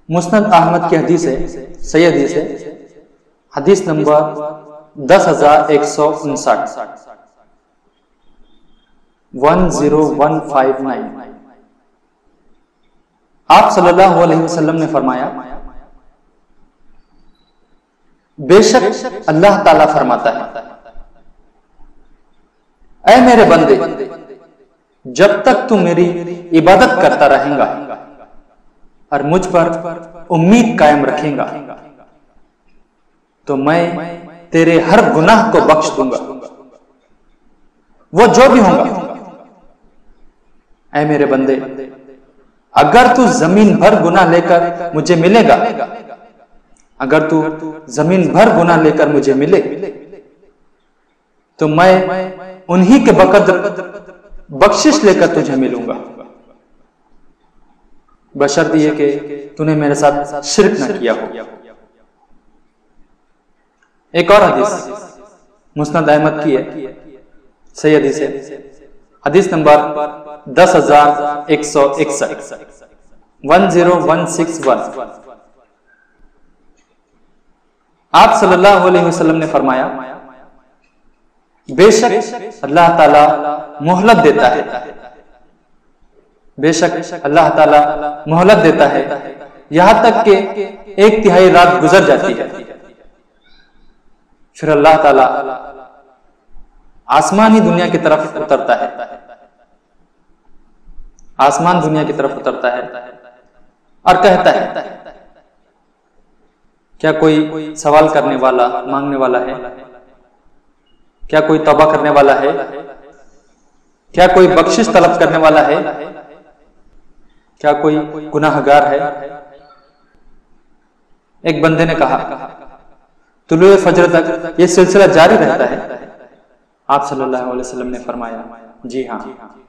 मुस्नद अहमद की हदीस है, सही हदीस है, हदीस नंबर 10,159, 10159। आप सल्लल्लाहु अलैहि वसल्लम ने फरमाया, बेशक अल्लाह ताला फरमाता है, ऐ मेरे बंदे, जब तक तू मेरी इबादत करता रहेगा और मुझ पर उम्मीद कायम रखेगा तो मैं तेरे हर गुनाह को बख्श दूंगा, वो जो भी होगा। ऐ मेरे बंदे, अगर तू जमीन भर गुनाह लेकर मुझे मिलेगा, अगर तू जमीन भर गुनाह लेकर मुझे मिले तो मैं उन्हीं के बकद्र बख्शिश लेकर तुझे मिलूंगा, बशर्त ये कि तूने मेरे साथ शिर्क न किया हो। एक और हदीस मुस्नद अहमद की है, सही हदीस है, हदीस नंबर 10,161, 10161। आप सल्लल्लाहु अलैहि वसल्लम ने फरमाया, बेशक अल्लाह ताला मोहलत देता है, बेशक अल्लाह ताला मोहलत देता है यहां तक कि 1/3 रात गुजर जाती है, फिर अल्लाह ताला आसमानी दुनिया की तरफ उतरता है, आसमान दुनिया की तरफ उतरता है और कहता है, क्या कोई सवाल करने वाला, मांगने वाला है? क्या कोई तौबा करने वाला है? क्या कोई बख्शिश तलब करने वाला है? क्या कोई गुनाहगार है? एक बंदे ने कहा, तुलुए फजर तक यह सिलसिला जारी रहता है? आप सल्लल्लाहु अलैहि वसल्लम ने फरमाया, जी हाँ।